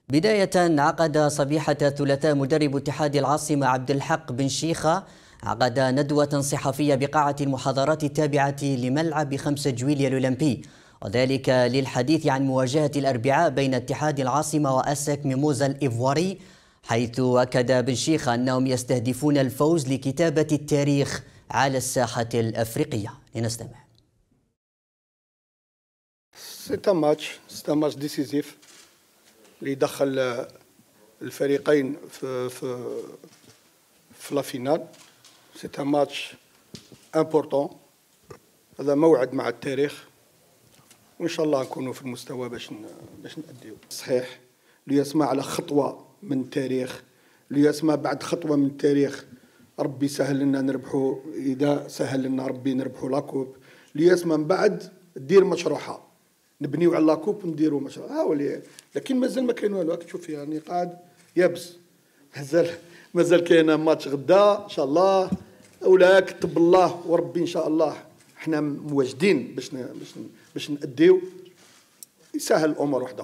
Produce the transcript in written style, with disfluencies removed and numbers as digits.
بداية، عقد صبيحة الثلاثاء مدرب اتحاد العاصمة عبد الحق بن شيخة ندوة صحفية بقاعة المحاضرات التابعة لملعب 5 جويلية الأولمبي، وذلك للحديث عن مواجهة الأربعاء بين اتحاد العاصمة وأسك ميموزا الإيفواري، حيث أكد بن شيخة أنهم يستهدفون الفوز لكتابة التاريخ على الساحة الأفريقية. لنستمع. C'est un match décisif اللي يدخل الفريقين في لا فينال. سي ان ماتش امبورطون، هذا موعد مع التاريخ، وان شاء الله نكونوا في المستوى باش نأديو صحيح. اللي يسمع على خطوه من التاريخ، اللي يسمع بعد خطوه من التاريخ ربي سهل لنا نربحوا، اذا سهل لنا ربي نربحوا لاكوب. اللي يسمع من بعد دير مشروعها، نبنيو على لاكوب ونديروا مشروع. ها هو اللي، لكن مازال ما كاين والو. راك تشوف يعني قاعد يابس، مازال كاين ماتش غدا ان شاء الله، ولا كتب الله وربي ان شاء الله. احنا مواجدين باش نأديو، يسهل الامور وحده.